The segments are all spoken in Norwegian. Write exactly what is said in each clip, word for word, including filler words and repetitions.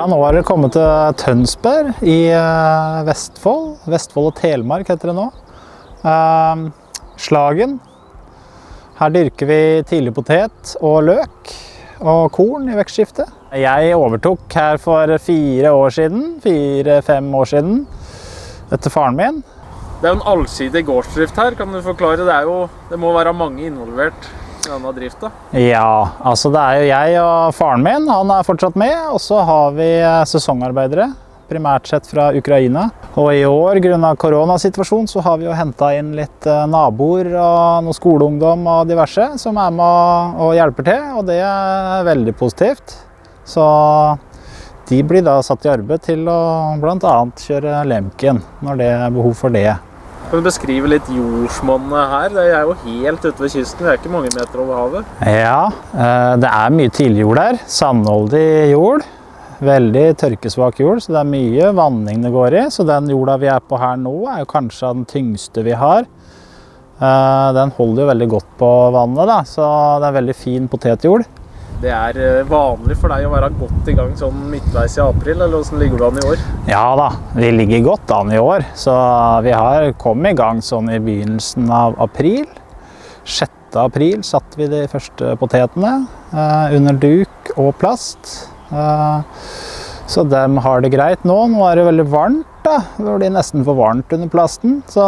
Ja, nå har det kommet til Tønsberg i uh, Vestfold. Vestfold og Telemark heter det nå. Uh, Slagen. Her dyrker vi tidlig potet og løk og korn i vekstskiftet. Jeg overtok her for fire år siden, fire-fem år siden, etter faren min. Det er jo en allsidig gårdsdrift her, kan du forklare? Det, er jo, det må være mange involvert i denne driften. Ja, altså det er jo jeg og faren min, han er fortsatt med, og så har vi sesongarbeidere, primært sett fra Ukraina. Og i år, grunnet koronasituasjonen, så har vi jo hentet inn litt naboer og noe skoleungdom og diverse som er med og hjelper til, og det er veldig positivt. Så de blir da satt i arbeid til å blant annet kjøre lemken når det er behov for det. Kan du beskrive litt jordsmonnet her? Det er jo helt ute ved kysten, vi er ikke mange meter over havet. Ja, det er mye tidligjord der, sandholdig jord. Veldig tørkesvak jord, så det er mye vanning det går i. Så den jorda vi er på her nå er jo kanskje den tyngste vi har. Den holder jo veldig godt på vannet da, så det er veldig fin potetjord. Det er vanlig for deg å være godt i gang sånn midtveis i april, eller hvordan ligger du an i år? Ja da, vi ligger godt an i år, så vi har kommet i gang sånn i begynnelsen av april. sjette april satt vi de første potetene, under duk og plast. Så de har det greit nå. Nå er det veldig varmt da. Det blir nesten for varmt under plasten. Så...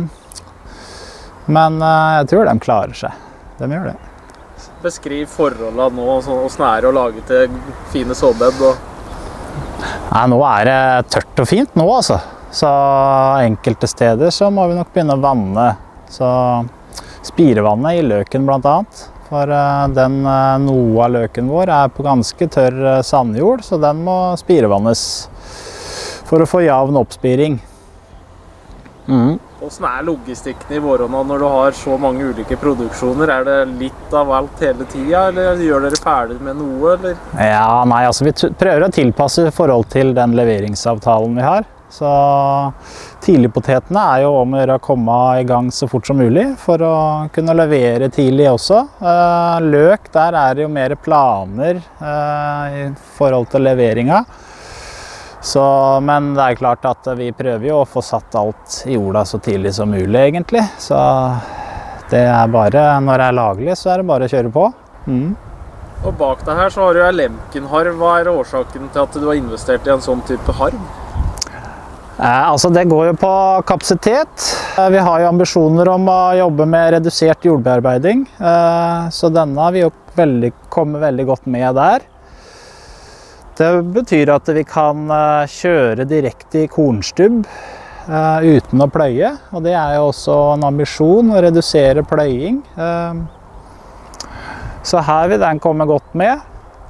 Men jeg tror de klarer seg. De gjør det. Beskriv forholdene nå, hvordan er det å lage til fine såbed? Og... Nei, nå er det tørt og fint nå altså. Så enkelte steder så må vi nok begynne å vanne. Så spirevannet i løken blant annet. For den, noe av løken vår er på ganske tørr sandjord, så den må spirevannes for å få jevn oppspiring. Mm. Hvordan er logistikken i våronna når du har så mange ulike produksjoner? Er det litt av alt hele tiden, eller gjør dere ferdig med noe? Eller? Ja, nei, altså vi prøver å tilpasse forhold til den leveringsavtalen vi har. Så tidligpotetene er jo om å komme i gang så fort som mulig for å kunne levere tidlig også. Løk, der er det jo mer planer i forhold til leveringa. Så, men det er klart at vi prøver jo å få satt alt i jorda så tidlig som mulig egentlig. Så det er bare, når det er laglig så er det bare å kjøre på. Mm. Og bak deg her så har du en lemkenharv. Hva er årsaken til at du har investert i en sånn type harv? Eh, altså det går jo på kapasitet. Eh, vi har jo ambisjoner om å jobbe med redusert jordbearbeiding, eh, så denne har vi veldig, kommet veldig godt med der. Det betyr at vi kan eh, kjøre direkte i kornstubb eh, uten å pløye, og det er jo også en ambisjon å redusere pløying. Eh, så her vil den komme godt med.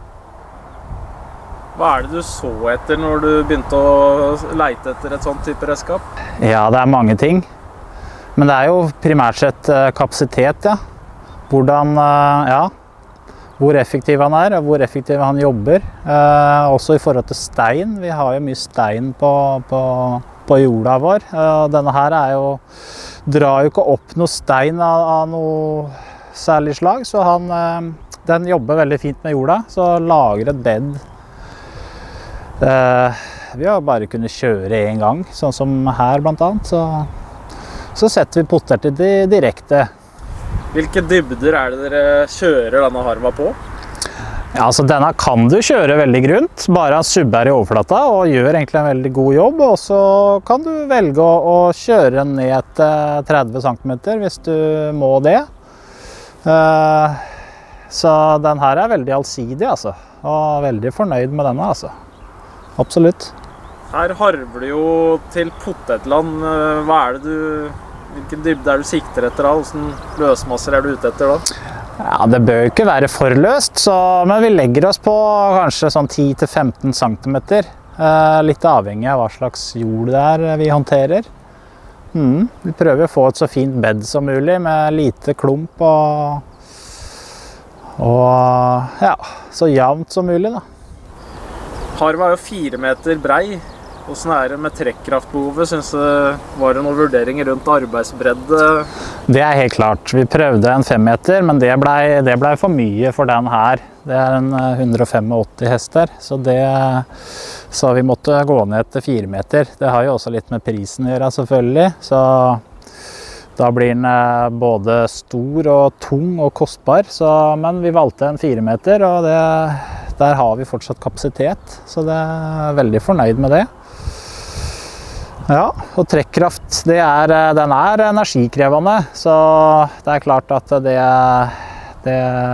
Hva er det du så etter når du begynte å leite etter et sånt type redskap? Ja, det er mange ting. Men det er jo primært sett kapasitet, ja. Hvordan, ja, hvor effektiv han er, og hvor effektiv han jobber. Eh, også i forhold til stein. Vi har jo mye stein på, på, på jorda vår. Eh, denne her er jo, drar jo ikke opp noe stein av, av noe særlig slag, så han, eh, den jobber veldig fint med jorda, så lager et bed. Uh, vi har bare kunnet kjøre en gang, sånn som her blant annet, så, så setter vi poteter direkte. Hvilke dybder er det dere kjører denne harva på? Ja, altså denne kan du kjøre veldig grunt, bare subber i overflata og gjør egentlig en veldig god jobb, og så kan du velge å, å kjøre den ned til tretti centimeter hvis du må det. Uh, så den her er veldig allsidig altså, og veldig fornøyd med denne altså. Absolutt. Her harver du jo til potetland. Hva er det du, hvilken dybde er du sikter etter da? Hvordan løsmasser er du ute etter da? Ja, det bør ikke være for løst, så, men vi legger oss på kanskje sånn ti til femten centimeter. Eh, litt avhengig av hva slags jord det er vi håndterer. Mm, vi prøver å få et så fint bed som mulig med lite klump og, og ja, så jevnt som mulig da. Harva er jo fire meter brei. Hvordan er det med trekkraftbehovet? Synes det var det noen vurderinger rundt arbeidsbredde? Det er helt klart. Vi prøvde en fem meter, men det ble, det ble for mye for den her. Det er en hundre og åttifem hester, så det så vi måtte gå ned til fire meter. Det har jo også litt med prisen å gjøre, selvfølgelig. Så da blir den både stor og tung og kostbar. Så, men vi valgte en fire meter, og det, der har vi fortsatt kapasitet. Så det er veldig fornøyd med det. Ja, og trekkraft, det er, den er energikrevende, så det er klart at det, det,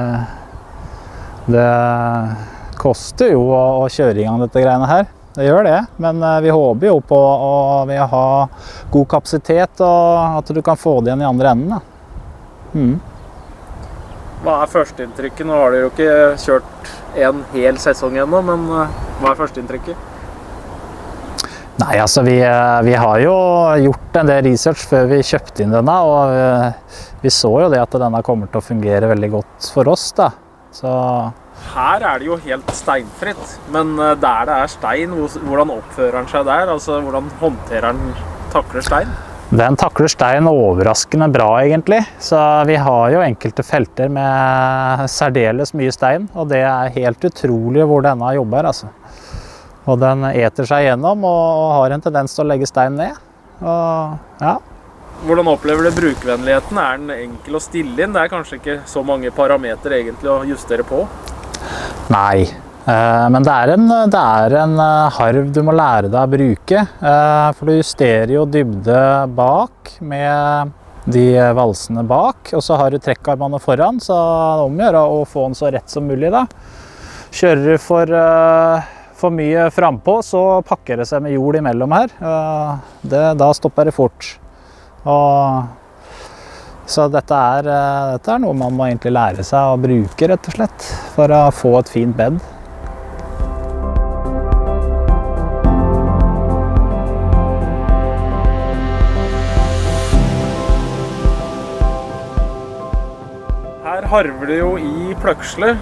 det koster jo å, å kjøre i gang dette greiene her. Det gjør det, men vi håper jo på å ha god kapasitet og at du kan få det igjen i andre enden. Mm. Hva er førsteinntrykket? Nå har du jo ikke kjørt en hel sesong ennå, men hva er førsteinntrykket? Nei, altså vi, vi har jo gjort en del research før vi kjøpte inn denne, og vi, vi så jo det at denne kommer til å fungere veldig godt for oss da. Så her er det jo helt steinfritt, men der det er stein, hvordan oppfører den seg der? Altså, hvordan håndterer den takler stein? Den takler stein overraskende bra egentlig, så vi har jo enkelte felter med særdeles mye stein, og det er helt utrolig hvor denne jobber, altså. Og den eter seg gjennom og har en tendens til å legge stein ned. Og, ja. Hvordan opplever du brukervennligheten? Er den enkel å stille inn? Det er kanskje ikke så mange parameter egentlig å justere på? Nei, men det er en, det er en harv du må lære deg å bruke. For du justerer jo dybde bak med de valsene bak, og så har du trekkarmene foran, så det omgjør å få den så rett som mulig da. Kjører du for for mye frampå, så pakker det seg med jord imellom her. Det, da stopper det fort. Og, så dette er, dette er noe man må egentlig lære seg å bruke, rett og slett, for å få et fint bed. Her harver det jo i pløksle,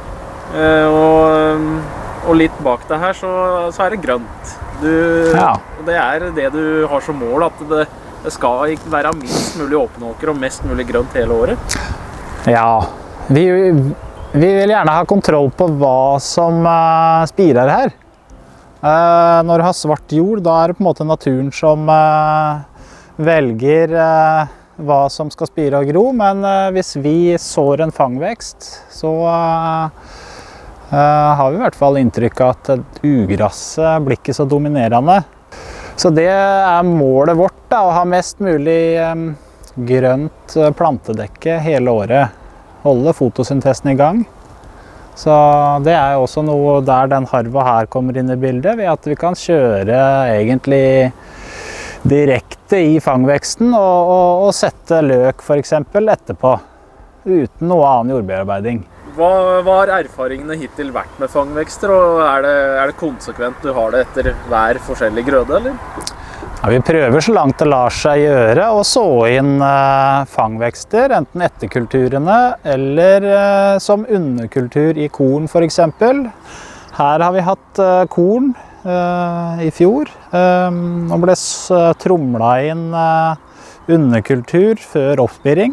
og Og litt bak deg her så, så er det grønt. Du, ja. Det er det du har som mål, at det, det skal være minst mulig åpneåker og mest mulig grønt hele året. Ja, vi, vi vil gjerne ha kontroll på hva som uh, spirer her. Uh, når du har svart jord, da er det på en måte naturen som uh, velger uh, hva som skal spire og gro, men uh, hvis vi sår en fangvekst, så uh, Uh, har vi i hvert fall inntrykk av at ugrasset blir ikke så dominerende. Så det er målet vårt da, å ha mest mulig um, grønt plantedekke hele året. Holde fotosyntesen i gang. Så det er jo også noe der den harva her kommer inn i bildet, ved at vi kan kjøre egentlig direkte i fangveksten og, og, og sette løk for eksempel etterpå, uten noe annen jordbearbeiding. Hva, hva har erfaringene hittil vært med fangvekster, og er det, er det konsekvent du har det etter hver forskjellig grøde, eller? Ja, vi prøver så langt det lar seg gjøre å så inn uh, fangvekster, enten etterkulturene eller uh, som underkultur i korn for eksempel. Her har vi hatt uh, korn uh, i fjor. Um, og ble uh, tromlet inn uh, underkultur før oppspiring.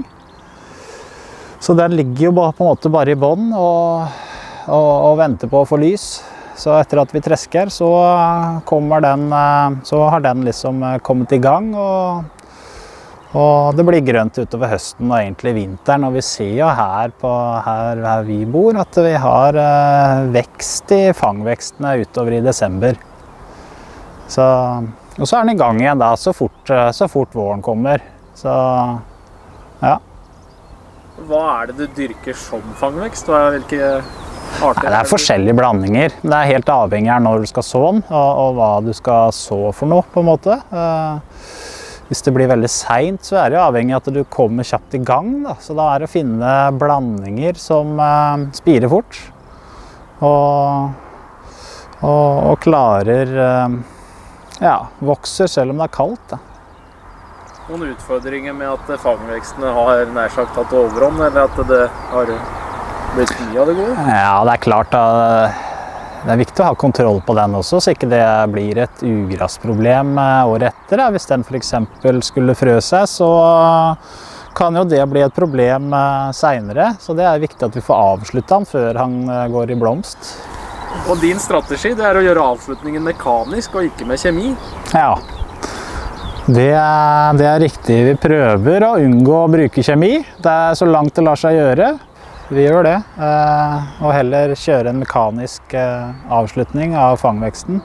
Så den ligger jo bare, på en måte bare i bånd og, og, og venter på å få lys. Så etter at vi tresker, så, kommer den, så har den liksom kommet i gang. Og, og det blir grønt utover høsten og egentlig vinteren. Og vi ser jo her, på, her, her vi bor at vi har vekst i fangvekstene utover i desember. Så, og så er den i gang igjen da, så fort, så fort våren kommer. Så ja. Hva er det du dyrker som fangvekst? Hva er, hvilke arter? Nei, det er forskjellige blandinger. Det er helt avhengig av når du skal så den, og, og hva du skal så for noe, på en måte. Uh, hvis det blir veldig sent, så er det jo avhengig av at du kommer kjapt i gang. Da. Så da er det å finne blandinger som uh, spirer fort, og, og, og klarer, uh, ja, vokser selv om det er kaldt. Da. Noen utfordringer med at fangvekstene har nær sagt tatt overhånd, eller at det har blitt mye av det gode? Ja, det er klart at det er viktig å ha kontroll på den også, så ikke det blir et ugressproblem året etter. Da. Hvis den for eksempel skulle frø seg, så kan jo det bli et problem senere. Så det er viktig at vi får avsluttet den før han går i blomst. Og din strategi det er å gjøre avslutningen mekanisk og ikke med kjemi? Ja, det er, det er riktig. Vi prøver å unngå å bruke kjemi. Det er så langt det lar seg gjøre. Vi gjør det, og heller kjøre en mekanisk avslutning av fangveksten.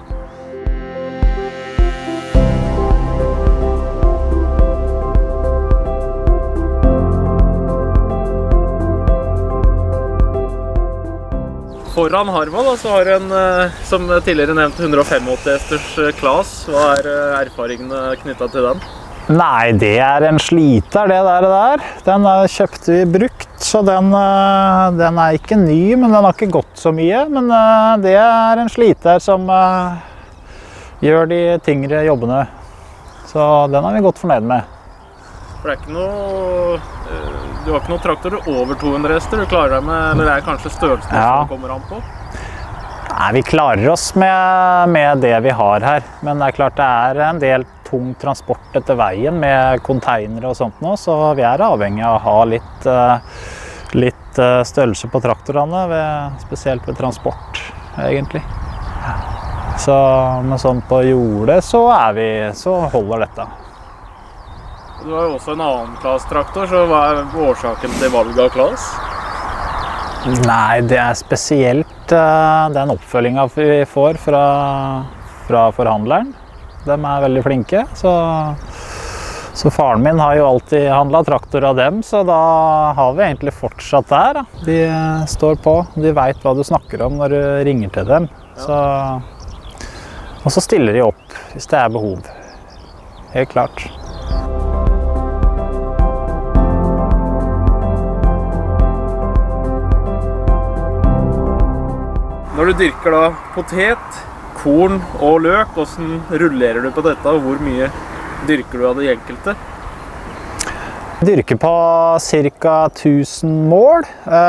Foran Harvald da, så har du en, som tidligere nevnt, hundre og åttifem hesters Claas. Hva er erfaringene knyttet til den? Nei, det er en sliter, det der. der. Den kjøpte vi brukt, så den, den er ikke ny, men den har ikke gått så mye. Men det er en sliter som gjør de tyngre jobbene. Så den er vi godt fornøyd med. For det er ikke noe, du har ikke noen traktorer over to hundre hester, du klarer deg med, eller det er kanskje størrelsen ja. Som kommer an på? Nei, vi klarer oss med, med det vi har her, men det er klart det er en del tung transport etter veien med containere og sånt nå, så vi er avhengig av å ha litt, litt størrelse på traktorene, ved, spesielt ved transport, egentlig. Så med sånn på jordet så, er vi, så holder dette. Du har jo også en annen Claas-traktor, så hva er årsaken til valget av Claas? Nei, det er spesielt uh, den oppfølgingen vi får fra, fra forhandleren. De er veldig flinke, så, så faren min har jo alltid handlet traktor av dem, så da har vi egentlig fortsatt der. Da. De står på, de vet hva du snakker om når du ringer til dem. Ja. Så, og så stiller de opp hvis det er behov. Helt klart. Når du dyrker da potet, korn og løk, hvordan rullerer du på dette, og hvor mye dyrker du av det enkelte? Jeg dyrker på ca tusen mål.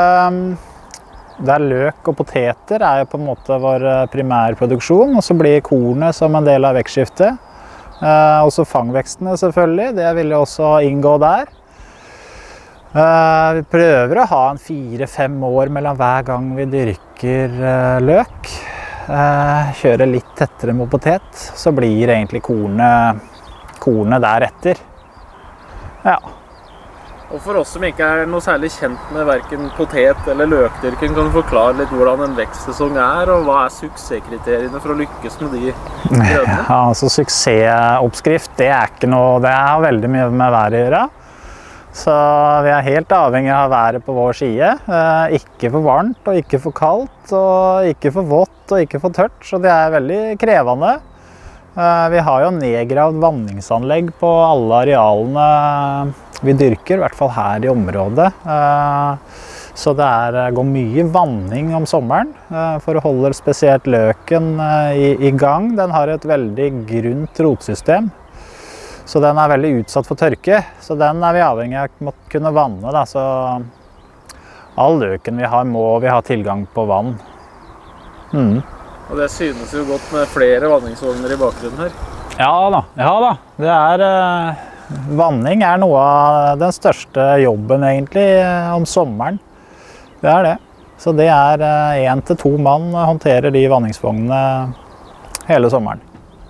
Der løk og poteter er på en måte vår primærproduksjon, og så blir kornet som en del av vekstskiftet. Også fangvekstene selvfølgelig, det vil jo også inngå der. Uh, vi prøver å ha en fire-fem år mellom hver gang vi dyrker uh, løk. Uh, kjører litt tettere med potet, så blir egentlig kornet, kornet deretter. Ja. Og for oss som ikke er noe særlig kjent med hverken potet eller løkdyrking, kan du forklare litt hvordan en vekstsesong er, og hva er suksesskriteriene for å lykkes med de grønne? Ja, altså suksessoppskrift, det er ikke noe, det har veldig mye med været å gjøre. Så vi er helt avhengig av været på vår side. Eh, ikke for varmt og ikke for kaldt, og ikke for vått og ikke for tørt, så det er veldig krevende. Eh, vi har jo nedgravd vanningsanlegg på alle arealene vi dyrker, i hvert fall her i området. Eh, så det er, går mye vanning om sommeren eh, for å holde spesielt løken eh, i, i gang. Den har et veldig grunt rotsystem. Så den er veldig utsatt for tørke, så den er vi avhengig av å kunne vanne. Da. Så all løken vi har må vi ha tilgang på vann. Mm. Og det synes jo godt med flere vanningsvogner i bakgrunnen her. Ja da, ja da. Det er, eh, vanning er noe av den største jobben egentlig eh, om sommeren. Det er det. Så det er eh, en til to mann håndterer de vanningsvognene hele sommeren.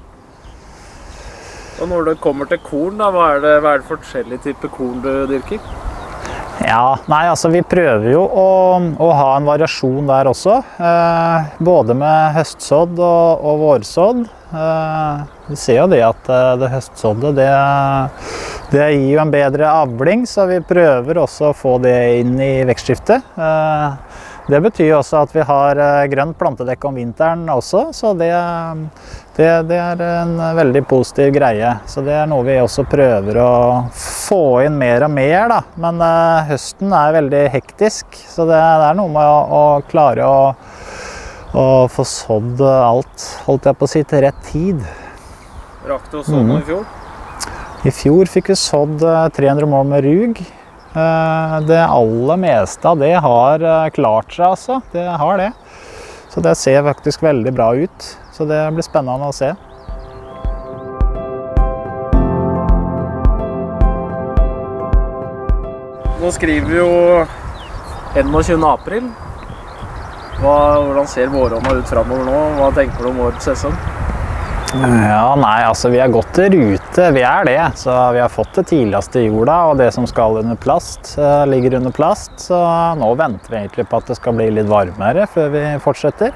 Og når det kommer til korn, da, hva er det, hva er det forskjellige typer korn du dyrker? Ja, nei, altså vi prøver jo å, å ha en variasjon der også. Eh, både med høstsådd og, og vårsådd. Eh, vi ser jo det at det høstsådde, det, det gir jo en bedre avling, så vi prøver også å få det inn i vekstskiftet. Eh, det betyr også at vi har grønt plantedekk om vinteren også, så det, det, det er en veldig positiv greie. Så det er noe vi også prøver å få inn mer og mer, da. Men uh, høsten er veldig hektisk, så det, det er noe med å, å klare å, å få sådd alt, holdt jeg på å si, til rett tid. Rakk du å så noe i fjor? I fjor fikk vi sådd tre hundre mål med rug. Det aller meste av det har klart seg, altså. Det har det. Så det ser faktisk veldig bra ut. Så det blir spennende å se. Nå skriver vi jo enogtjuende april. Hva, hvordan ser våronna ut fremover nå? Hva tenker du om årets sesong? Ja, nei, altså vi er godt i rute, vi er det. Så vi har fått det tidligste i jorda, og det som skal under plast, ligger under plast. Så nå venter vi egentlig på at det skal bli litt varmere før vi fortsetter.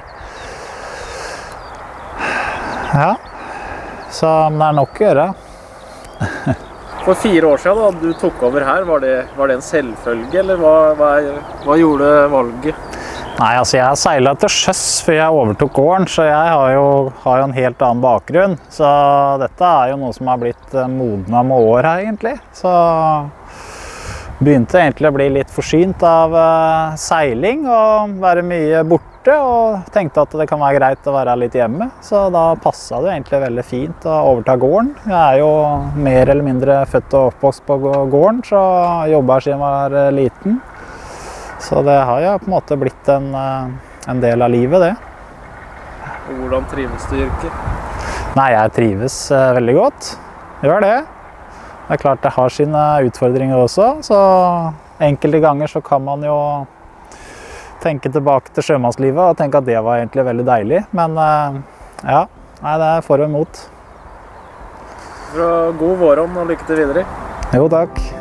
Ja, så det er nok å gjøre. For fire år siden da du tok over her, var det, var det en selvfølge, eller hva, hva, hva gjorde valget? Nei, altså jeg har seilet til sjøs før jeg overtok gården, så jeg har jo, har jo en helt annen bakgrunn. Så dette er jo noe som har blitt modnet med år her egentlig. Så begynte egentlig å bli litt forsynt av uh, seiling og være mye borte, og tenkte at det kan være greit å være litt hjemme. Så da passet det egentlig veldig fint å overta gården. Jeg er jo mer eller mindre født og oppvokst på gården, så jeg jobber siden jeg var liten. Så det har jo på en måte blitt en, en del av livet, det. Og hvordan trives du i yrket? Nei, jeg trives uh, veldig godt. Gjør det. Det er klart det har sine utfordringer også, så enkelte ganger så kan man jo tenke tilbake til sjømannslivet og tenke at det var egentlig veldig deilig. Men uh, ja, nei, det er for og imot. God våron og lykke til videre. Jo, takk.